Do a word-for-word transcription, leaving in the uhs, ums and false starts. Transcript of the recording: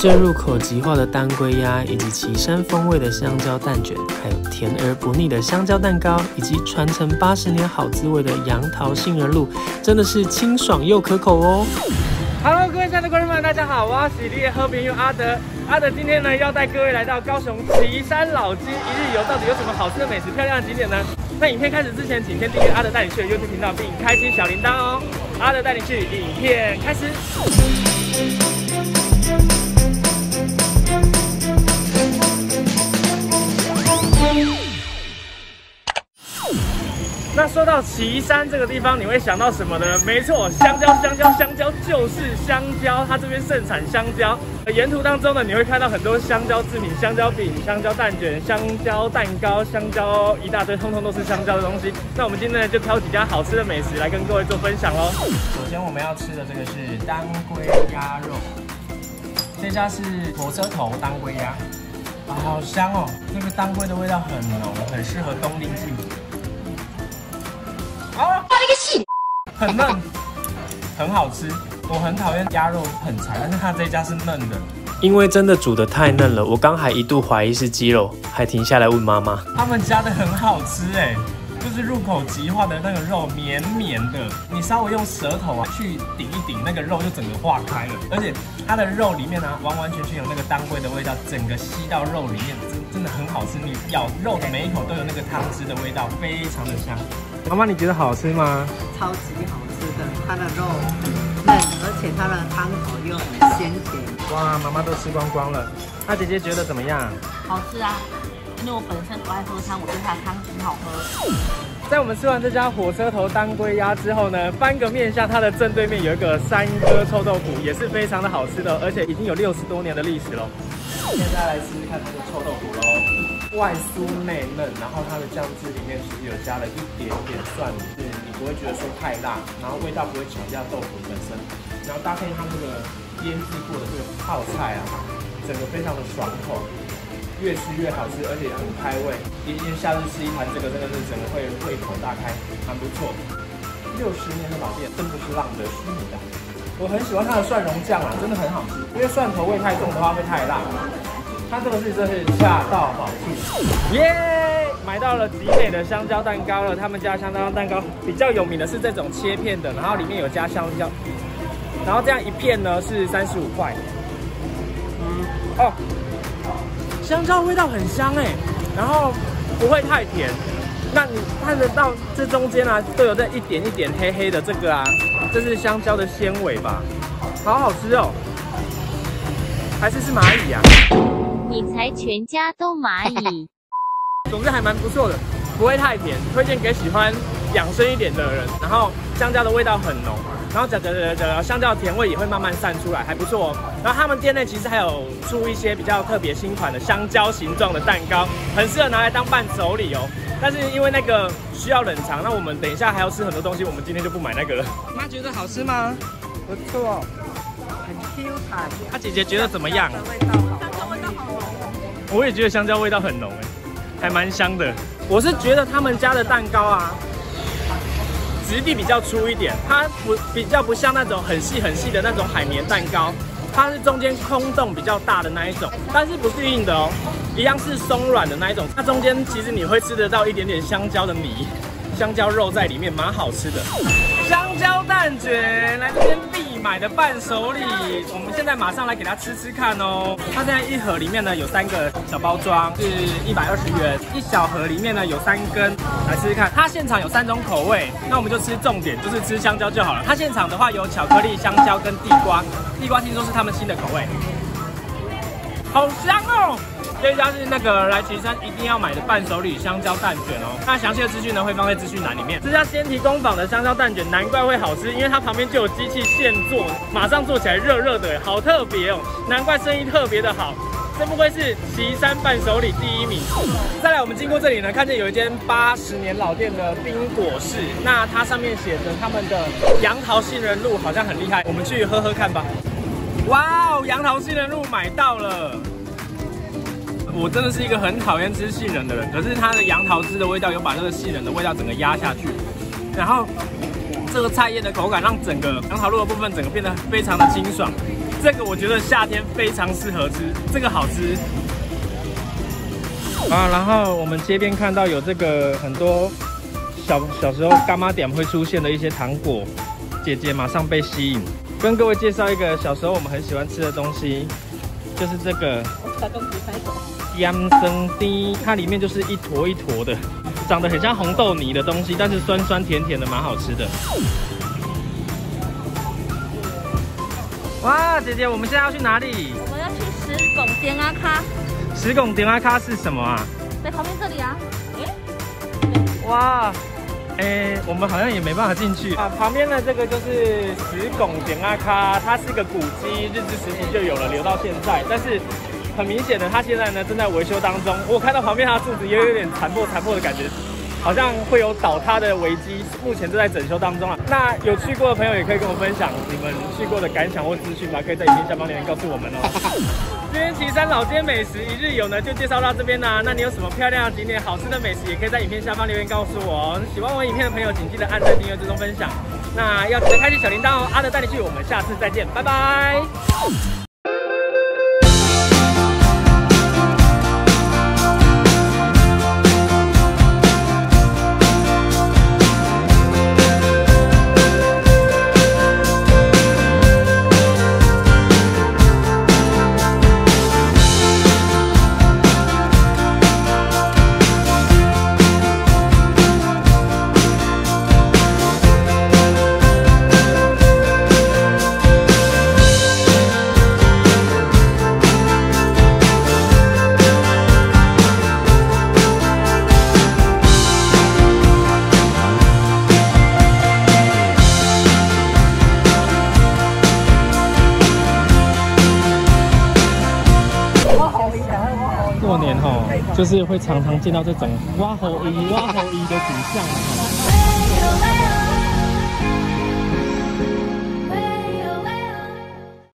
最入口即化的当归鸭，以及岐山风味的香蕉蛋卷，还有甜而不腻的香蕉蛋糕，以及传承八十年好滋味的杨桃杏仁露，真的是清爽又可口哦。Hello， 各位亲爱的观众们，大家好，我是你的好朋友阿德。阿德今天呢，要带各位来到高雄旗山老街一日游，到底有什么好吃的美食、漂亮的景点呢？在影片开始之前，请先订阅阿德带你去的 YouTube 频道，并开启小铃铛哦。阿德带你去，影片开始。那说到旗山这个地方，你会想到什么呢？没错，香蕉，香蕉，香蕉就是香蕉，它这边盛产香蕉。沿途当中呢，你会看到很多香蕉制品、香蕉饼、香蕉蛋卷、香蕉蛋糕、香蕉一大堆，通通都是香蕉的东西。那我们今天呢，就挑几家好吃的美食来跟各位做分享喽。首先我们要吃的这个是当归鸭肉，这家是火车头当归鸭，啊，好香哦！这个当归的味道很浓，很适合冬令季。啊，很嫩，很好吃。我很讨厌鸭肉很柴，但是它这家是嫩的，因为真的煮得太嫩了，我刚还一度怀疑是鸡肉，还停下来问妈妈。他们家的很好吃哎，就是入口即化的那个肉绵绵的，你稍微用舌头啊去顶一顶，那个肉就整个化开了，而且它的肉里面呢、啊，完完全全有那个当归的味道，整个吸到肉里面，真真的很好吃。你咬肉的每一口都有那个汤汁的味道，非常的香。妈妈，你觉得好吃吗？ 超级好吃的，它的肉嫩，而且它的汤头又很鲜甜。 哇，妈妈都吃光光了。那姐姐觉得怎么样？ 好吃啊，因为我本身不爱喝汤，我觉得它的汤很好喝。 在我们吃完这家火车头当归鸭之后呢，翻个面向它的正对面有一个三哥臭豆腐，也是非常的好吃的，而且已经有六十多年的历史喽。现在来试试看这个臭豆腐喽。外酥内嫩，然后它的酱汁里面其实有加了一点点蒜，是你不会觉得说太辣，然后味道不会抢掉豆腐本身，然后搭配它那个腌制过的这个泡菜啊，整个非常的爽口，越吃越好吃，而且很开胃。一天夏日吃一盘这个真的是整个会胃口大开，蛮不错。六十年的老店，真不是浪得虚名的。我很喜欢它的蒜蓉酱啊，真的很好吃，因为蒜头味太重的话会太辣。它这个是真是恰到好处，耶！ Yeah! 买到了极美的香蕉蛋糕了。他们家香蕉蛋糕比较有名的是这种切片的，然后里面有加香蕉，然后这样一片呢是三十五块。嗯，哦，香蕉味道很香哎，然后不会太甜。那你看得到这中间啊，都有这一点一点黑黑的这个啊，这是香蕉的纤维吧？好好吃哦，还是是蚂蚁啊？ 你才全家都蚂蚁， 总之还蛮不错的，不会太甜，推荐给喜欢养生一点的人。然后香蕉的味道很浓，然后讲讲讲讲香蕉的甜味也会慢慢散出来，还不错哦。然后他们店内其实还有出一些比较特别新款的香蕉形状的蛋糕，很适合拿来当伴手礼哦。但是因为那个需要冷藏，那我们等一下还要吃很多东西，我们今天就不买那个了。妈觉得好吃吗？不错， 很 Q 弹。 她姐姐觉得怎么样？ 味道好。 我也觉得香蕉味道很浓哎，还蛮香的。我是觉得他们家的蛋糕啊，质地比较粗一点，它不比较不像那种很细很细的那种海绵蛋糕，它是中间空洞比较大的那一种，但是不是硬的哦，一样是松软的那一种。它中间其实你会吃得到一点点香蕉的泥，香蕉肉在里面，蛮好吃的。香蕉蛋卷来这边必买的伴手礼，我们现在马上来给它吃吃看哦。它现在一盒里面呢有三个小包装，是一百二十元，一小盒里面呢有三根，来吃吃看。它现场有三种口味，那我们就吃重点，就是吃香蕉就好了。它现场的话有巧克力、香蕉跟地瓜，地瓜听说是他们新的口味，好香哦。 这一家是那个来旗山一定要买的伴手礼香蕉蛋卷哦。那详细的资讯呢会放在资讯栏里面。这家先提工坊的香蕉蛋卷难怪会好吃，因为它旁边就有机器现做，马上做起来热热的，好特别哦。难怪生意特别的好，真不愧是旗山伴手礼第一名。再来，我们经过这里呢，看见有一间八十年老店的冰果室，那它上面写着他们的杨桃杏仁露，好像很厉害，我们去喝喝看吧。哇哦，杨桃杏仁露买到了。 我真的是一个很讨厌吃杏仁的人，可是它的杨桃汁的味道有把那个杏仁的味道整个压下去，然后这个菜叶的口感让整个杨桃露的部分整个变得非常的清爽， 这个我觉得夏天非常适合吃，这个好吃。啊，然后我们街边看到有这个很多小小时候干妈点会出现的一些糖果，姐姐马上被吸引。跟各位介绍一个小时候我们很喜欢吃的东西，就是这个盐生丁，它里面就是一坨一坨的，长得很像红豆泥的东西，但是酸酸甜甜的，蛮好吃的。哇，姐姐，我们现在要去哪里？ 我们要去石拱点啊咖。 石拱点啊咖是什么啊？ 在旁边这里啊。 哇，哎，我们好像也没办法进去啊。旁边的这个就是石拱点啊咖，它是个古迹，日治时期就有了，留到现在。但是很明显的，它现在呢正在维修当中。我看到旁边它的柱子也有点残破残破的感觉，好像会有倒塌的危机。目前正在整修当中啊。那有去过的朋友也可以跟我分享你们去过的感想或资讯吧，可以在影片下方留言告诉我们哦。今天旗山老街美食一日游呢，就介绍到这边啦。那你有什么漂亮的景点、好吃的美食，也可以在影片下方留言告诉我哦。喜欢我影片的朋友，请记得按赞、订阅、追踪、分享。那要记得开启小铃铛哦。阿德带你去，我们下次再见，拜拜。过年吼，就是会常常见到这种挖猴衣、挖猴衣的景象。